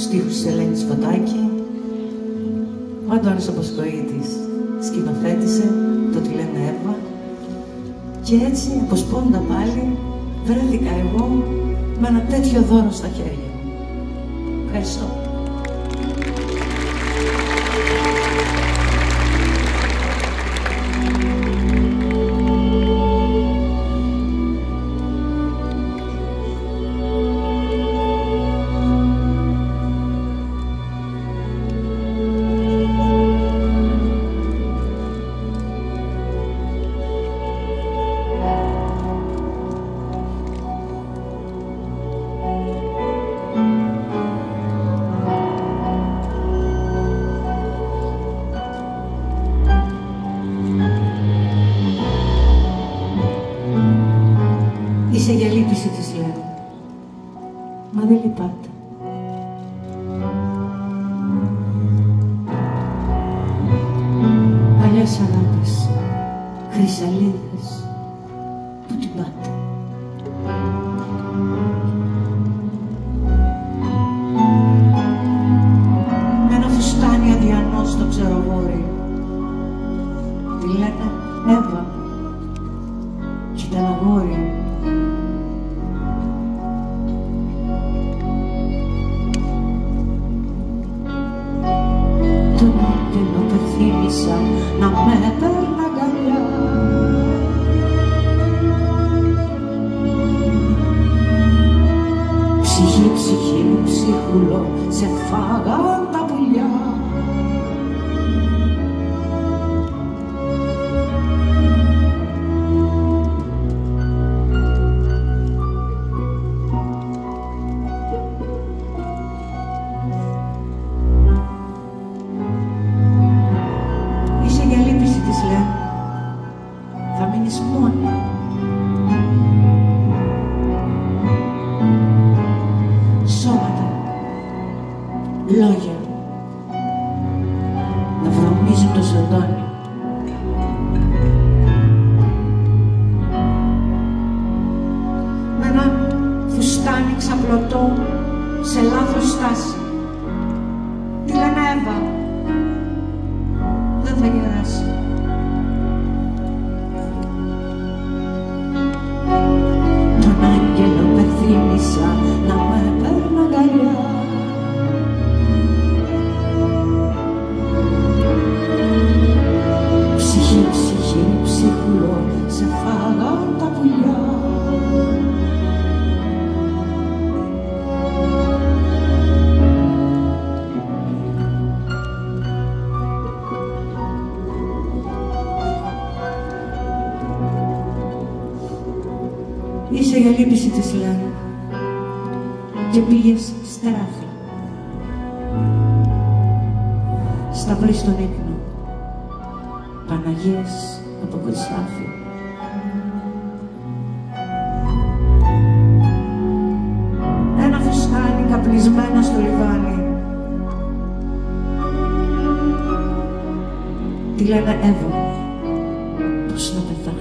στίχους της Ελένης Φωτάκη. Ο Αντώνης ο Ποσκοίτης σκηνοθέτησε το «Τη λένε Εύα». Και έτσι, αποσπώντα πάλι, βρέθηκα εγώ με ένα τέτοιο δώρο στα χέρια μου. Ευχαριστώ. Είσαι για λύπηση, της λέω. Μα δεν λυπάται. Παλιές αγάπες, χρυσαλίδες, που την πάτε. Με ένα φουστάνι αδιανό στο ξεροβόρι. Τη λένε Εύα. Κι ήταν αγόρι. Τον άγγελο πεθύμησα να με παίρνει αγκαλιά. Ψυχή, ψυχή μου, ψυχούλο, σε φάγαν τα πουλιά. Θα μείνεις μόνη. Σώματα, λόγια να βρωμίζουν το ζωντόνι. Με ένα φουστάνι ξαπλωτό σε λάθος στάση. Τη λένε Εύα. Δεν θα γεράσει. Πεθύμησα να με παίρνει αγκαλιά. Ψυχή, ψυχή, ψυχούλο, σε φάγαν τα πουλιά. Είσαι για λύπηση, της λένε, και πήγες στράφη. Σταυρί στον ύπνο, Παναγίες από χρυσάφι. Ένα φουστάνι καπνισμένα στο λιβάνι. Τη λένε Εύα, πώς να πεθάνει.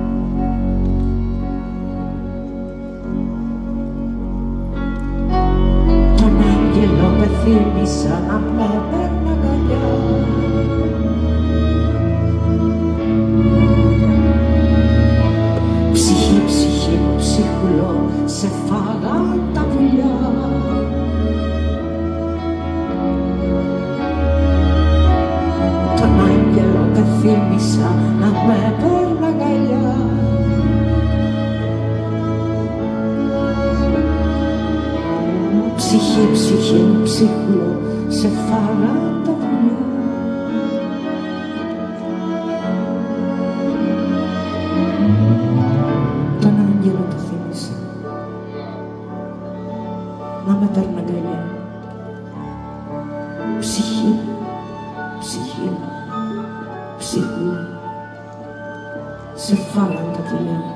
Πεθύμησα να με παίρνει αγκαλιά. Ψυχή, ψυχή μου, ψυχούλο, σε φάγαν τα πουλιά. Τον άγγελο πεθύμησα να με παίρνει αγκαλιά. Ψυχή, ψυχή, ψυχούλο, σε φάγαν τα πουλιά. Τον άγγελο που θύμισα να με παίρνει αγκαλιά. Ψυχή, ψυχή, ψυχούλο, σε φάγαν τα πουλιά.